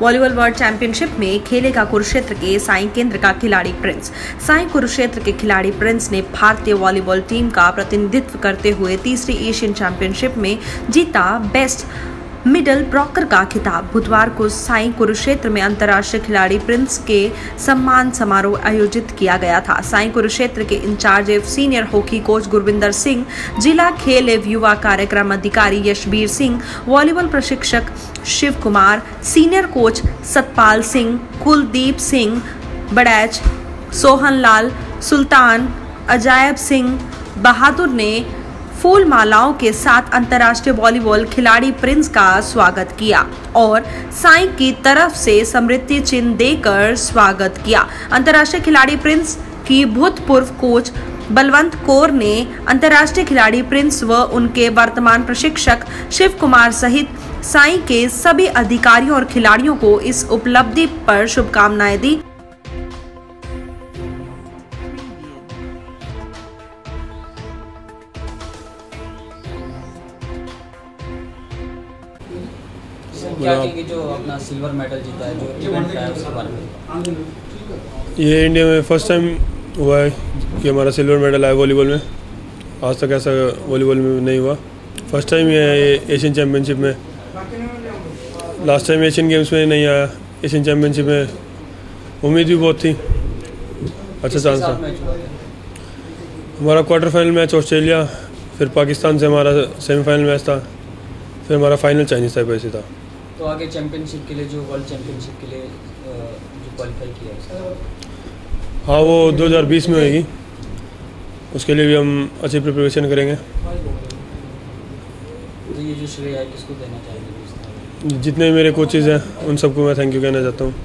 Volleyball world championship में खेलेगा कुरुक्षेत्र के साई केंद्र का खिलाड़ी प्रिंस। साई कुरुक्षेत्र के खिलाड़ी प्रिंस ने भारतीय वॉलीबॉल टीम का प्रतिनिधित्व करते हुए तीसरी एशियन चैंपियनशिप में जीता बेस्ट मिडल ब्लॉकर का खिताब। बुधवार को साई कुरुक्षेत्र में अंतर्राष्ट्रीय खिलाड़ी प्रिंस के सम्मान समारोह आयोजित किया गया था। साई कुरुक्षेत्र के इंचार्ज एवं senior hockey coach Gurvinder Singh, जिला खेल एवं युवा कार्यक्रम अधिकारी यशबीर सिंह, वॉलीबॉल प्रशिक्षक शिव कुमार, सीनियर कोच सतपाल सिंह, कुलदीप सिंह बड़ैच, सोहन लाल, सुल्तान, अजायब सिंह बहादुर ने फूल मालाओं के साथ अंतर्राष्ट्रीय वॉलीबॉल खिलाड़ी प्रिंस का स्वागत किया और साई की तरफ से स्मृति चिन्ह देकर स्वागत किया। अंतर्राष्ट्रीय खिलाड़ी प्रिंस की भूतपूर्व कोच बलवंत कौर ने अंतर्राष्ट्रीय खिलाड़ी प्रिंस व उनके वर्तमान प्रशिक्षक शिव कुमार सहित साई के सभी अधिकारियों और खिलाड़ियों को इस उपलब्धि पर शुभकामनाएं दी। क्या कहेंगे जो अपना सिल्वर मेडल जीता है, जो इवेंट है उसके बारे में? ये इंडिया में फर्स्ट टाइम हुआ है कि हमारा सिल्वर मेडल आया वॉलीबॉल में। आज तक ऐसा वॉलीबॉल में नहीं हुआ, फर्स्ट टाइम ही है ये एशियन चैम्पियनशिप में। लास्ट टाइम एशियन गेम्स में नहीं आया, एशियन चैम्पियनशिप में उम्मीद भी बहुत थी, अच्छा चांस था। हमारा क्वार्टर फाइनल मैच ऑस्ट्रेलिया, फिर पाकिस्तान से हमारा सेमीफाइनल मैच था, फिर हमारा फाइनल चाइनीज टाइप ऐसे था। तो आगे चैंपियनशिप के लिए, जो वर्ल्ड चैंपियनशिप के लिए जो क्वालिफाई किया है, हाँ वो 2020 में होगी, उसके लिए भी हम अच्छी प्रिपरेशन करेंगे। तो ये जो श्रेय है किसको देना चाहेंगे? जितने भी मेरे कोचेज़ हैं उन सबको मैं थैंक यू कहना चाहता हूँ।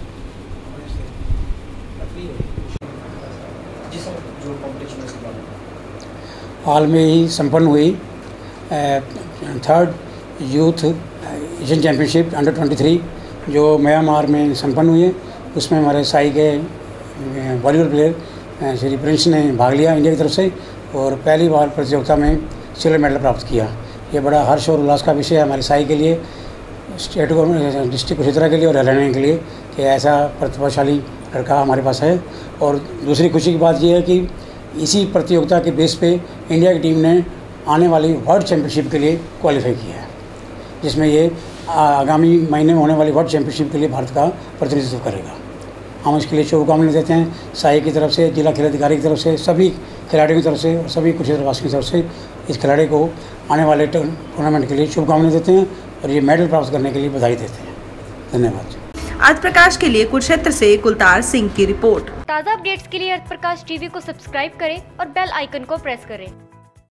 हाल में ही संपन्न हुई third youth Asian championship under 23 जो म्यांमार में संपन्न हुई है, उसमें हमारे साई के वॉलीबॉल प्लेयर श्री प्रिंस ने भाग लिया इंडिया की तरफ से और पहली बार प्रतियोगिता में सिल्वर मेडल प्राप्त किया। ये बड़ा हर्ष और उल्लास का विषय है हमारे साई के लिए, स्टेट गवर्नमेंट डिस्ट्रिक्ट कुरुक्षेत्र के लिए और हरियाणा के लिए कि ऐसा प्रतिभाशाली लड़का हमारे पास है। और दूसरी खुशी की बात यह है कि इसी प्रतियोगिता के बेस पे इंडिया की टीम ने आने वाली वर्ल्ड चैम्पियनशिप के लिए क्वालिफाई किया है, जिसमें ये आगामी महीने में होने वाली वर्ल्ड चैम्पियनशिप के लिए भारत का प्रतिनिधित्व करेगा। हम इसके लिए शुभकामनाएं देते हैं साई की तरफ से, जिला खेल अधिकारी की तरफ से, सभी खिलाड़ियों की तरफ से और सभी कुरुक्षेत्रवासियों की तरफ से इस खिलाड़ी को आने वाले टूर्नामेंट के लिए शुभकामनाएं देते हैं और ये मेडल प्राप्त करने के लिए बधाई देते हैं। धन्यवाद। आज प्रकाश के लिए कुरुक्षेत्र से कुलतार सिंह की रिपोर्ट। ताज़ा अपडेट्स के लिए अर्थ प्रकाश टीवी को सब्सक्राइब करें और बेल आइकन को प्रेस करें।